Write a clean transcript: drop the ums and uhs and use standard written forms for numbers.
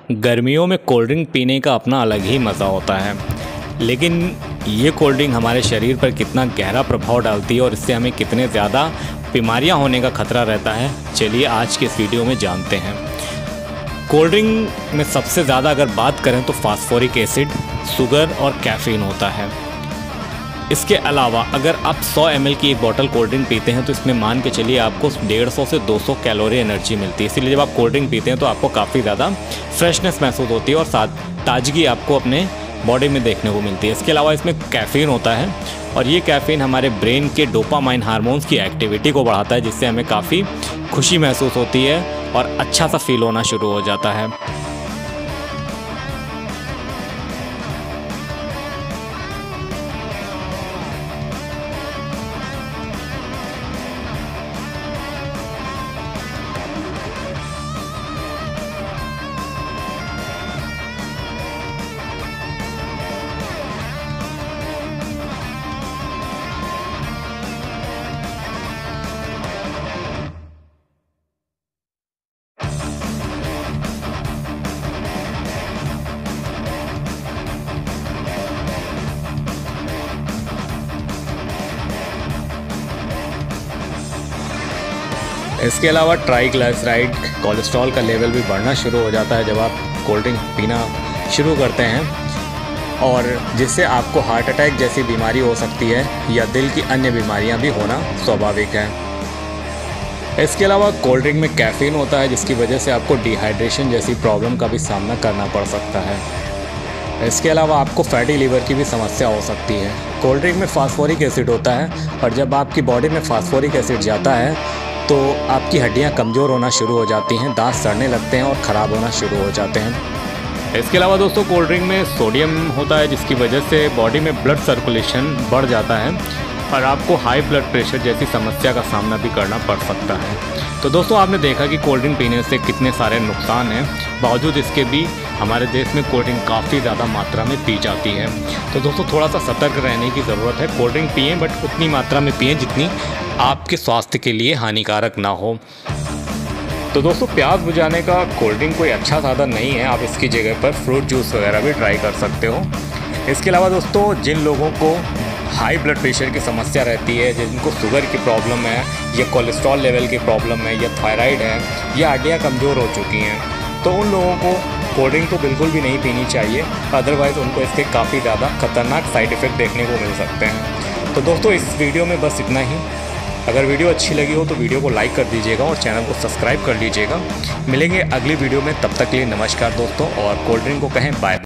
गर्मियों में cold drink पीने का अपना अलग ही मज़ा होता है, लेकिन ये कोल्ड ड्रिंक हमारे शरीर पर कितना गहरा प्रभाव डालती है और इससे हमें कितने ज़्यादा बीमारियां होने का खतरा रहता है, चलिए आज के इस वीडियो में जानते हैं। कोल्ड ड्रिंक में सबसे ज़्यादा अगर बात करें तो फास्फोरिक एसिड, शुगर और कैफ़ीन होता है। इसके अलावा अगर आप 100 ml की एक बोतल कोल्ड ड्रिंक पीते हैं तो इसमें मान के चलिए आपको 150 से 200 कैलोरी एनर्जी मिलती है। इसीलिए जब आप कोल्ड ड्रिंक पीते हैं तो आपको काफ़ी ज़्यादा फ्रेशनेस महसूस होती है और साथ ताजगी आपको अपने बॉडी में देखने को मिलती है। इसके अलावा इसमें कैफ़ीन होता है और ये कैफ़ीन हमारे ब्रेन के डोपामाइन हार्मोन्स की एक्टिविटी को बढ़ाता है, जिससे हमें काफ़ी खुशी महसूस होती है और अच्छा सा फील होना शुरू हो जाता है। इसके अलावा ट्राइग्लिसराइड कोलेस्ट्रॉल का लेवल भी बढ़ना शुरू हो जाता है जब आप कोल्ड ड्रिंक पीना शुरू करते हैं, और जिससे आपको हार्ट अटैक जैसी बीमारी हो सकती है या दिल की अन्य बीमारियां भी होना स्वाभाविक है। इसके अलावा कोल्ड ड्रिंक में कैफ़ीन होता है, जिसकी वजह से आपको डिहाइड्रेशन जैसी प्रॉब्लम का भी सामना करना पड़ सकता है। इसके अलावा आपको फैटी लीवर की भी समस्या हो सकती है। कोल्ड ड्रिंक में फास्फोरिक एसिड होता है और जब आपकी बॉडी में फास्फोरिक एसिड जाता है तो आपकी हड्डियां कमज़ोर होना शुरू हो जाती हैं, दांत सड़ने लगते हैं और ख़राब होना शुरू हो जाते हैं। इसके अलावा दोस्तों कोल्ड ड्रिंक में सोडियम होता है, जिसकी वजह से बॉडी में ब्लड सर्कुलेशन बढ़ जाता है और आपको हाई ब्लड प्रेशर जैसी समस्या का सामना भी करना पड़ सकता है। तो दोस्तों आपने देखा कि कोल्ड ड्रिंक पीने से कितने सारे नुकसान हैं, बावजूद इसके भी हमारे देश में कोल्ड ड्रिंक काफ़ी ज़्यादा मात्रा में पी जाती है। तो दोस्तों थोड़ा सा सतर्क रहने की ज़रूरत है। कोल्ड ड्रिंक पिएँ, बट उतनी मात्रा में पिएँ जितनी आपके स्वास्थ्य के लिए हानिकारक ना हो। तो दोस्तों प्यास बुझाने का कोल्ड ड्रिंक कोई अच्छा साधन नहीं है, आप इसकी जगह पर फ्रूट जूस वगैरह भी ट्राई कर सकते हो। इसके अलावा दोस्तों जिन लोगों को हाई ब्लड प्रेशर की समस्या रहती है, जिनको शुगर की प्रॉब्लम है या कोलेस्ट्रॉल लेवल की प्रॉब्लम है या थायराइड है या हड्डियाँ कमज़ोर हो चुकी हैं, तो उन लोगों को कोल्ड ड्रिंक तो बिल्कुल भी नहीं पीनी चाहिए, अदरवाइज़ उनको इसके काफ़ी ज़्यादा खतरनाक साइड इफ़ेक्ट देखने को मिल सकते हैं। तो दोस्तों इस वीडियो में बस इतना ही। अगर वीडियो अच्छी लगी हो तो वीडियो को लाइक कर दीजिएगा और चैनल को सब्सक्राइब कर लीजिएगा। मिलेंगे अगली वीडियो में, तब तक के लिए नमस्कार दोस्तों, और कोल्ड ड्रिंक को कहें बाय।